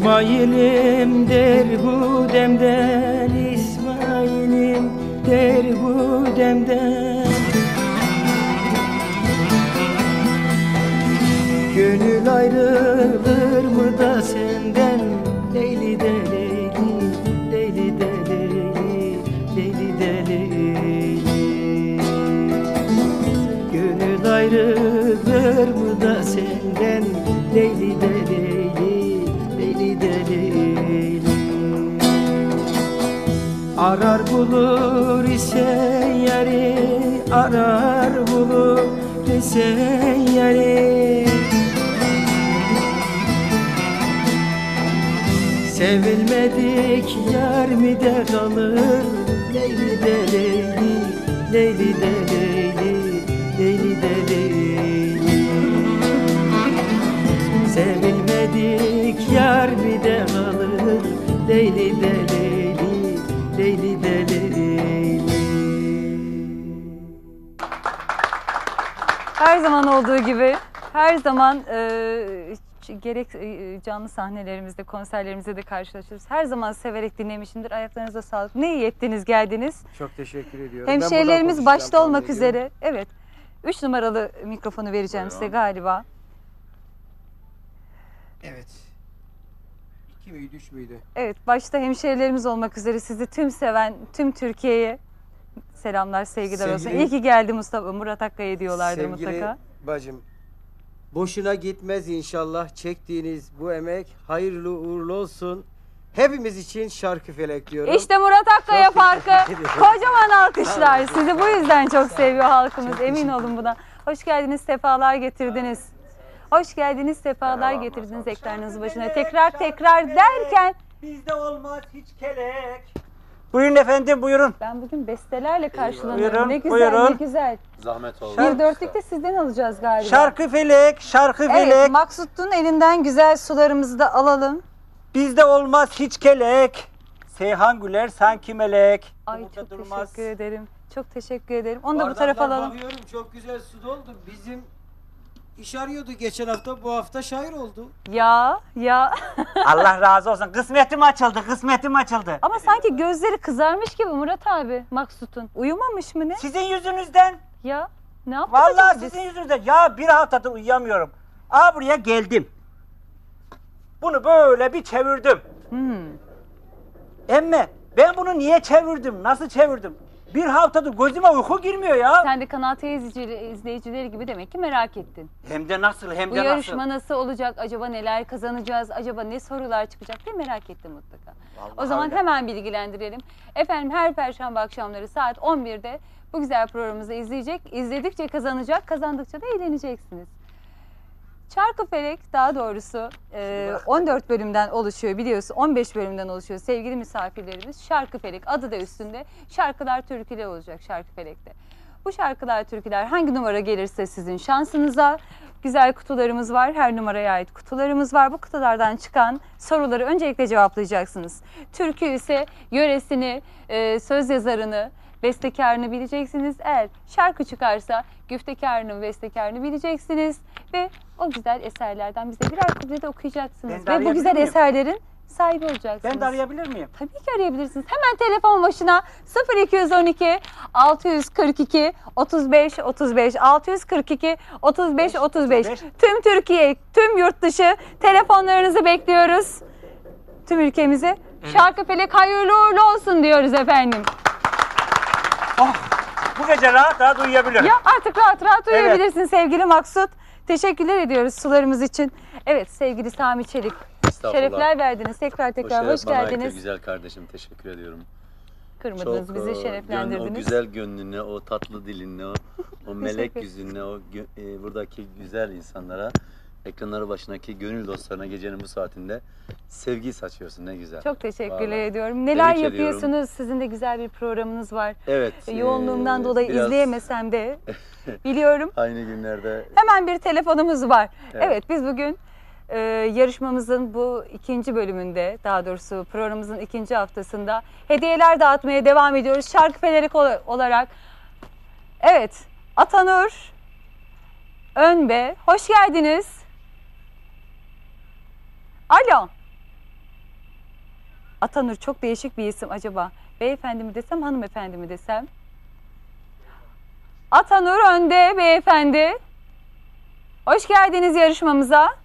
İsmail'im der bu demden, İsmail'im der bu demden. Gönül ayrılır mı da senden, Leyli de Leyli, Leyli de Leyli, Leyli de Leyli. Gönül ayrılır mı da senden, Leyli de Leyli, Leyli de Leyli. Arar bulur ise yari, arar bulur ise yari. Sevilmedik yar mi de kalır, Leyli de Leyli, Leyli de Leyli, Leyli de Leyli. Sevilmedik yar mi de kalır, Leyli de Leyli, Leyli de Leyli. Her zaman olduğu gibi, her zaman gerek canlı sahnelerimizde, konserlerimizde de karşılaşırız. Her zaman severek dinlemişimdir. Ayaklarınıza sağlık. Ne iyi ettiniz, geldiniz. Çok teşekkür ediyorum. Hemşehrilerimiz başta olmak üzere. Evet. 3 numaralı mikrofonu vereceğim size galiba. Evet. 2 müydü, 3 müydü? Evet, başta hemşehrilerimiz olmak üzere sizi tüm seven, tüm Türkiye'ye selamlar, sevgiler olsun. İyi ki geldi Murat Akkaya diyorlardır mutlaka. Sevgili bacım, boşuna gitmez inşallah çektiğiniz bu emek. Hayırlı uğurlu olsun. Hepimiz için Şarkıfelek diyorum. İşte Murat Akkaya farkı. Kocaman alkışlar. Sizi bu yüzden çok seviyor halkımız. Emin olun buna. Hoş geldiniz, sefalar getirdiniz. Hoş geldiniz, sefalar getirdiniz ekranınızın başına. Tekrar derken... Bizde olmaz hiç kelek. Buyurun efendim, buyurun. Ben bugün bestelerle karşılanıyorum. Buyurun, ne güzel, buyurun. ne güzel. Zahmet oldu. Bir dörtlük de sizden alacağız galiba. Şarkıfelek, Şarkıfelek. Evet, Maksut'un elinden güzel sularımızı da alalım. Bizde olmaz hiç kelek. Seyhan güler sanki melek. Ay Burada çok durmaz. teşekkür ederim. Çok teşekkür ederim. Onu da bu tarafa alalım. Bakıyorum çok güzel su doldu. Bizim iş arıyordu geçen hafta, bu hafta şair oldu. Ya. Allah razı olsun. Kısmetim açıldı, kısmetim açıldı. Ama sanki gözleri kızarmış gibi Murat abi Maksut'un. Uyumamış mı ne? Sizin yüzünüzden. Ya ne yaptık Vallahi acaba biz? sizin yüzünüzden. Ya bir haftadır uyuyamıyorum. Buraya geldim. Bunu böyle bir çevirdim. Emme ben bunu niye çevirdim? Nasıl çevirdim? Bir haftadır gözüme uyku girmiyor ya. Sen de Kanal T izleyicileri gibi demek ki merak ettin. Hem de nasıl, hem Bu de nasıl. yarışma nasıl olacak? Acaba neler kazanacağız? Acaba ne sorular çıkacak diye merak ettim mutlaka. Vallahi O zaman öyle. hemen bilgilendirelim. Efendim her perşembe akşamları saat 11'de bu güzel programımızı izledikçe kazanacak, kazandıkça da eğleneceksiniz. Çarkıfelek daha doğrusu 14 bölümden oluşuyor biliyorsun, 15 bölümden oluşuyor sevgili misafirlerimiz. Şarkıfelek adı da üstünde. Şarkılar, türküler olacak Şarkıfelek'te. Bu şarkılar, türküler hangi numara gelirse sizin şansınıza. Güzel kutularımız var, her numaraya ait kutularımız var. Bu kutulardan çıkan soruları öncelikle cevaplayacaksınız. Türkü ise yöresini, söz yazarını, bestekarını bileceksiniz. Eğer şarkı çıkarsa güftekarını, bestekarını bileceksiniz ve o güzel eserlerden bize birer kuple de okuyacaksınız. Ve bu güzel eserlerin sahibi olacaksınız. Ben de arayabilir miyim? Tabii ki arayabilirsiniz. Hemen telefon başına 0212 642 35 35 642 35 35. Tüm Türkiye, tüm yurt dışı telefonlarınızı bekliyoruz. Tüm ülkemize. Evet. Şarkıfelek hayırlı uğurlu olsun diyoruz efendim. Bu gece rahat uyuyabilirim. Ya artık rahat uyuyabilirsin sevgili Maksut. Teşekkürler ediyoruz sularımız için. Evet sevgili Sami Çelik. Şerefler verdiniz. Tekrar hoş geldiniz. Güzel kardeşim, teşekkür ediyorum. Kırmadınız Çok, bizi, şereflendirdiniz. O güzel gönlünle, o tatlı dilinle, o melek yüzünle, o buradaki güzel insanlara, ekranları başındaki gönül dostlarına gecenin bu saatinde sevgi saçıyorsun, ne güzel. Çok teşekkürler ediyorum. Neler yapıyorsunuz? Sizin de güzel bir programınız var. Evet. Yoğunluğumdan dolayı izleyemesem de biliyorum. Aynı günlerde. Hemen bir telefonumuz var. Evet biz bugün yarışmamızın bu ikinci bölümünde, daha doğrusu programımızın ikinci haftasında hediyeler dağıtmaya devam ediyoruz. Şarkıfelek olarak. Evet, Atanur Önbe, hoş geldiniz. Alo. Atanur çok değişik bir isim acaba. Beyefendi mi desem, hanımefendi mi desem? Atanur önde beyefendi. Hoş geldiniz yarışmamıza.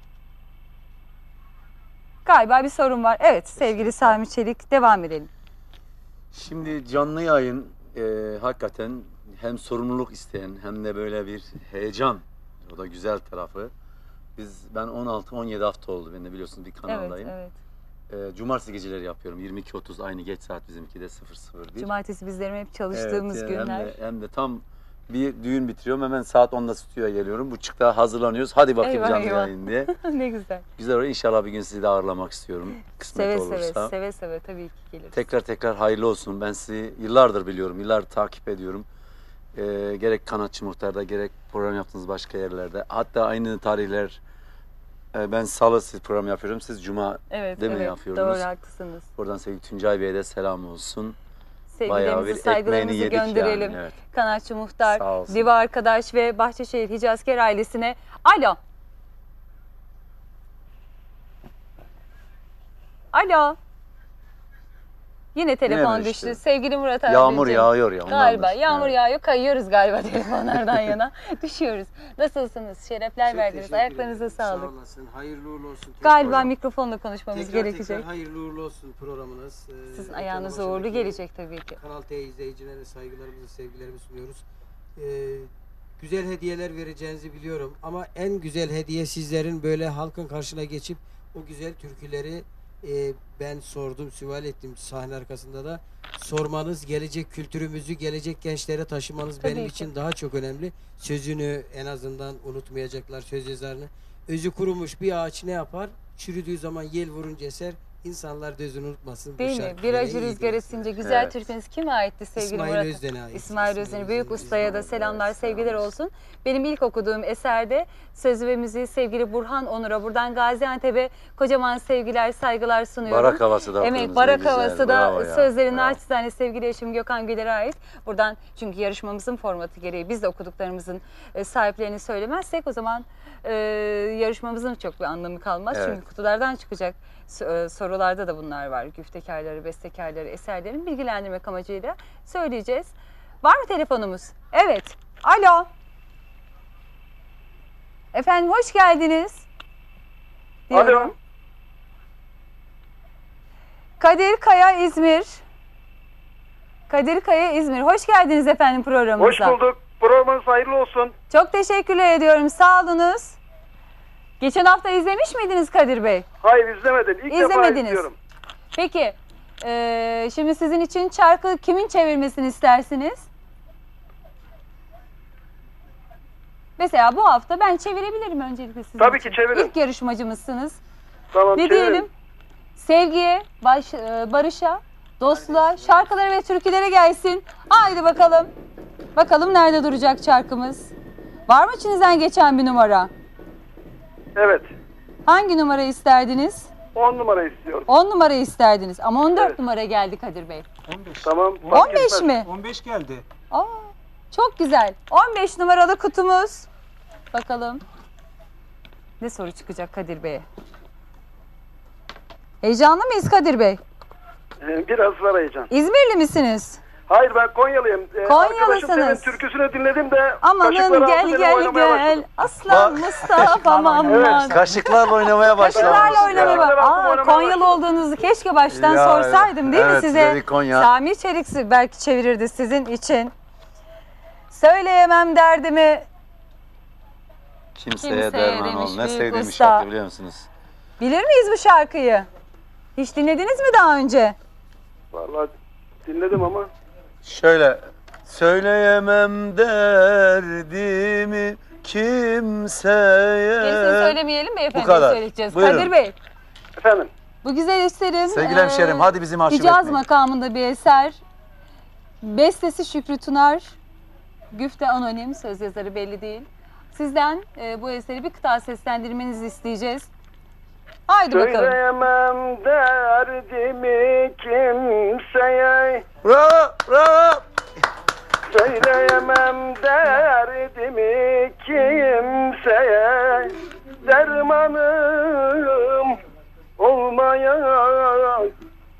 Galiba bir sorun var. Evet sevgili Sami Çelik, devam edelim. Şimdi canlı yayın hakikaten hem sorumluluk isteyen hem de böyle bir heyecan. O da güzel tarafı. Ben 16-17 hafta oldu. Ben de biliyorsunuz bir kanaldayım. Evet. Cumartesi geceleri yapıyorum. 22.30 aynı geç saat bizimki de 00.1. Cumartesi bizlerim hep çalıştığımız Evet, günler. hem de tam bir düğün bitiriyorum. Hemen saat 10'da stüdyoya geliyorum. Buçukta hazırlanıyoruz. Hadi bakayım canlı yayın diye. Ne güzel. Güzel olur. İnşallah bir gün sizi de ağırlamak istiyorum. Kısmet olursa. Seve tabii ki geliriz. Tekrar hayırlı olsun. Ben sizi yıllardır biliyorum. Yıllardır takip ediyorum. Gerek Kanatçı Muhtar'da gerek program yaptığınız başka yerlerde. Hatta aynı tarihler ben salı siz program yapıyorum. Siz cuma değil mi yapıyordunuz? Doğru haklısınız. Buradan sevgili Tuncay Bey'e de selam olsun. Sevgilerimizi, saygılarımızı gönderelim. Yani, evet. Kanatçı Muhtar, Sağ olsun. Diva arkadaş ve Bahçeşehir Hicazker ailesine. Alo. Alo. Yine telefon Yine düştü. düştü. Sevgili Murat abi. Yağmur yağıyor ya. Galiba ondandır. yağmur Evet. yağıyor, kayıyoruz galiba telefonlardan yana. Düşüyoruz. Nasılsınız? Şerefler Çok verdiniz. teşekkür Ayaklarınıza ederim. sağlık. Sağ olasın. Hayırlı uğurlu olsun. Galiba mikrofonla konuşmamız tekrar gerekecek. hayırlı uğurlu olsun programınız. Sizin Ekranı ayağınıza başındaki uğurlu gelecek tabii ki. Kanal T izleyicilerine saygılarımızı, sevgilerimizi sunuyoruz. Güzel hediyeler vereceğinizi biliyorum ama en güzel hediye sizlerin böyle halkın karşına geçip o güzel türküleri ben sordum, sual ettim sahne arkasında da. Sormanız, gelecek kültürümüzü gelecek gençlere taşımanız Tabii benim ki. için daha çok önemli. Sözünü en azından unutmayacaklar, söz yazarını. Özü kurumuş bir ağaç ne yapar? Çürüdüğü zaman yel vurunca eser. İnsanlar da özünü unutmasın. Değil mi? Bir acı rüzgar esince güzel Evet. türkünüz kime aitti sevgili İsmail Murat? Özden'e ait. İsmail Özden'e büyük ustaya da selamlar, evet, sevgiler selam olsun. Benim ilk okuduğum eserde sözü ve müziği sevgili Burhan Onur'a buradan Gaziantep'e kocaman sevgiler, saygılar sunuyorum. Barak havası da Evet, okudunuz, barak ne güzel. havası Bravo da ya, sözlerini bravo. naçizane sevgili eşim Gökhan Güler'e ait. Buradan çünkü yarışmamızın formatı gereği biz de okuduklarımızın sahiplerini söylemezsek o zaman yarışmamızın çok bir anlamı kalmaz. Evet. Çünkü kutulardan çıkacak sorularda da bunlar var. Güftekarları, bestekarları, eserlerin bilgilendirmek amacıyla söyleyeceğiz. Var mı telefonumuz? Evet. Alo. Efendim hoş geldiniz. Diyorum. Alo. Kadir Kaya İzmir. Kadir Kaya İzmir. Hoş geldiniz efendim programımıza. Hoş bulduk. Programınız hayırlı olsun. Çok teşekkürler ediyorum. Sağ olunuz. Geçen hafta izlemiş miydiniz Kadir Bey? Hayır izlemedim. İlk defa İzlemediniz. izliyorum. Peki. Şimdi sizin için çarkı kimin çevirmesini istersiniz? Mesela bu hafta ben çevirebilirim öncelikle sizin Tabii için. ki çevirin. İlk yarışmacımızsınız. Tamam Ne çevirin. diyelim? Sevgiye, barışa, dostluğa, şarkılara ve türkülere gelsin. Haydi bakalım. Bakalım nerede duracak çarkımız? Var mı içinizden geçen bir numara? Evet. Hangi numara isterdiniz? 10 numara istiyorum. 10 numara isterdiniz ama 14 Evet. numara geldi Kadir Bey. 15. Tamam. 15 mi? 15 geldi. Aa, çok güzel. 15 numaralı kutumuz. Bakalım. Ne soru çıkacak Kadir Bey'e? Heyecanlı mıyız Kadir Bey? Biraz var heyecan. İzmirli misiniz? Hayır ben Konyalıyım. Konyalısınız. Arkadaşım senin türküsünü dinledim de Amanın kaşıkları gel aldı, benim gel oynamaya gel. başladım. Aslan Bak. Mustafa'm aman. Kaşıklarla oynamaya başlamış. Kaşıklarla oynamaya bak. Kaşıklarla Aa, oynamaya Konyalı başladım. olduğunuzu keşke baştan Ya, sorsaydım değil mi evet, size? size bir Konya. Sami Çelik belki çevirirdi sizin için. Söyleyemem derdimi. Kimseye derman demiş ol. Ne büyük sevdiğim usta. şarkı biliyor musunuz? Bilir miyiz bu şarkıyı? Hiç dinlediniz mi daha önce? Vallahi dinledim ama. Şöyle. Söyleyemem derdimi kimseye. Gerisini söylemeyelim beyefendi. bu kadar. Söyleyeceğiz. Buyurun. Kadir Bey, Efendim. bu güzel eserin Sevgili hemşerim, hadi bizi mahcup Hicaz etmeyin. makamında bir eser. Bestesi Şükrü Tunar, güfte anonim, söz yazarı belli değil. Sizden bu eseri bir kıta seslendirmenizi isteyeceğiz. Haydi bakalım. Söyleyemem derdimi kimseye. Bravo, bravo. Söyleyemem derdimi kimseye. Dermanım olmaya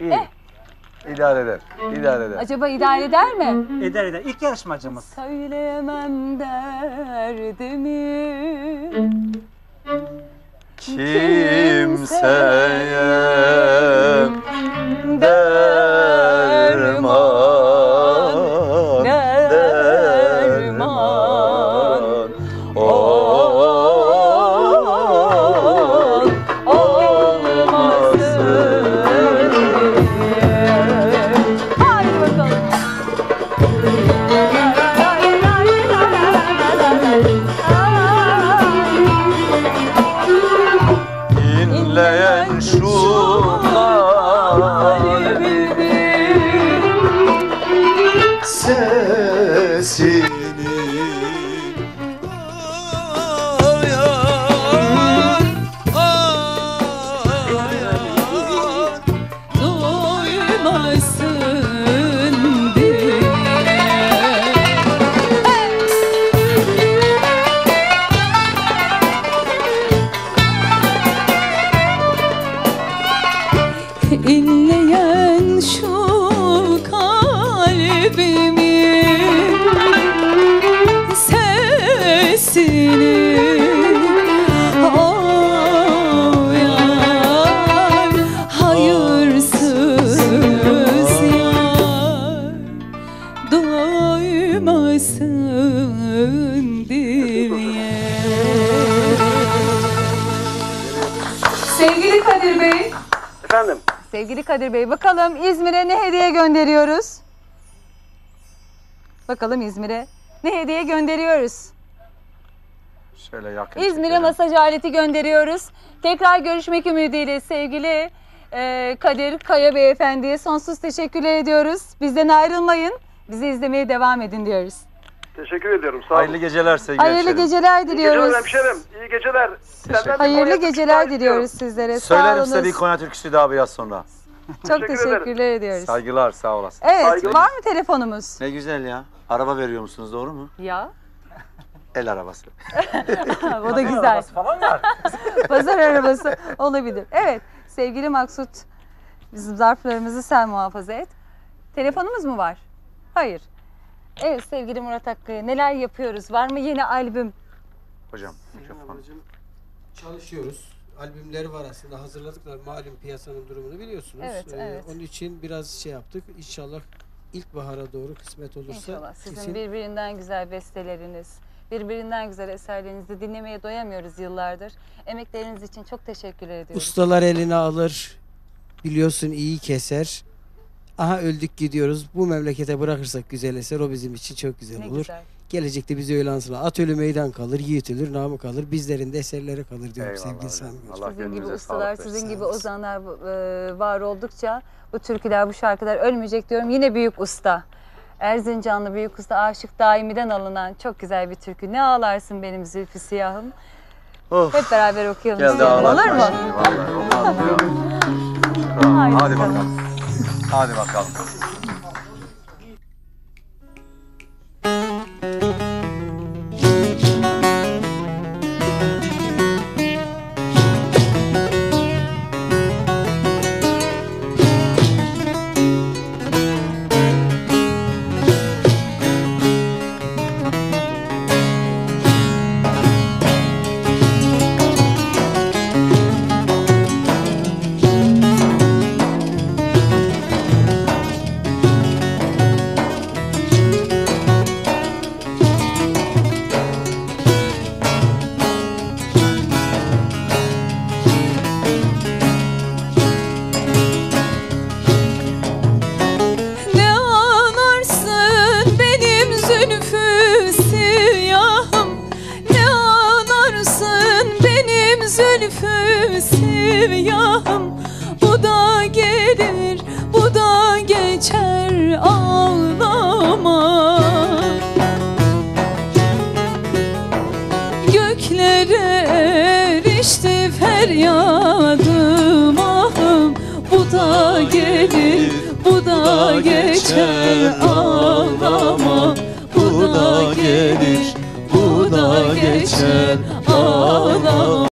İyi. İdare eder. İdare eder. Acaba idare eder mi? Eder eder. İlk yarışmacımız. Söyleyemem derdimi. Kimseye derman, derman olmasın diye. Hadi bakalım. İnleyen şu kalbimin sesini ayar, ayar, Duymasın diye. İnleyen şu kalbimin sesini o yar, hayırsız yar, duymasın diye. Sevgili Kadir Bey, Efendim. sevgili Kadir Bey, bakalım İzmir'e ne hediye gönderiyoruz? Bakalım İzmir'e ne hediye gönderiyoruz? şöyle yakın İzmir'e çekelim. masaj aleti gönderiyoruz. Tekrar görüşmek ümidiyle sevgili Kadir Kaya Beyefendi'ye sonsuz teşekkürler ediyoruz. Bizden ayrılmayın, bizi izlemeye devam edin diyoruz. Teşekkür ediyorum. Sağ olun. Hayırlı geceler sevgili Hayırlı hemşerim. geceler İyi diliyoruz. geceler hemşerim. İyi geceler. Senden bir Hayırlı Konya geceler türküsü diliyoruz istiyorum. sizlere. Sağ Söylerim size bir olunuz. Konya türküsü daha biraz sonra. Çok Teşekkür teşekkürler ediyoruz. Saygılar, sağ olasın. Evet, Saygılar. var mı telefonumuz? Ne güzel ya. Araba veriyor musunuz, doğru mu? Ya, El arabası. o da güzel. Arabası falan var. Pazar arabası olabilir. Evet, sevgili Maksut, bizim zarflarımızı sen muhafaza et. Telefonumuz mu var? Hayır. Evet sevgili Murat Hakkı, neler yapıyoruz? Var mı yeni albüm? Hocam mikrofon. Ablacığım, çalışıyoruz. Albümleri var aslında, hazırladıklar. Malum piyasanın durumunu biliyorsunuz. Evet, evet. Onun için biraz şey yaptık. İnşallah ilkbahara doğru kısmet olursa. İnşallah sizin kesin birbirinden güzel besteleriniz, birbirinden güzel eserlerinizi dinlemeye doyamıyoruz yıllardır. Emekleriniz için çok teşekkür ediyoruz. ustalar eline alır. Biliyorsun iyi keser. Aha öldük gidiyoruz. Bu memlekete bırakırsak güzel eser, o bizim için çok güzel Ne olur. güzel. Gelecekte bizi öyle ansınlar. At ölü meydan kalır, yiğit ölür, namı kalır. Bizlerin de eserleri kalır diyorum Eyvallah sevgili hocam. Sami Hocam. Allah Sizin gibi gönlünüze ustalar, sağlık versin. sizin gibi Sağ olasın. ozanlar var oldukça bu türküler, bu şarkılar ölmeyecek diyorum. Yine büyük usta. Erzincanlı büyük usta Aşık Daimi'den alınan çok güzel bir türkü. Ne ağlarsın benim zülfü siyahım. Of. Hep beraber okuyalım. Geldi istedim. ağlatma Olur mu? şimdi, vallahi olmaz diyor. Haydi Hadi bakalım. bakalım. Hadi bakalım. Ne ağlarsın benim zülfü siyahım, ne ağlarsın benim zülfü siyahım. Bu da gelir, bu da geçer, ağlama. Göklere erişti feryadım ahım. Bu da gelir, bu da geçer, ağlama. Bu da gelir, bu da geçer,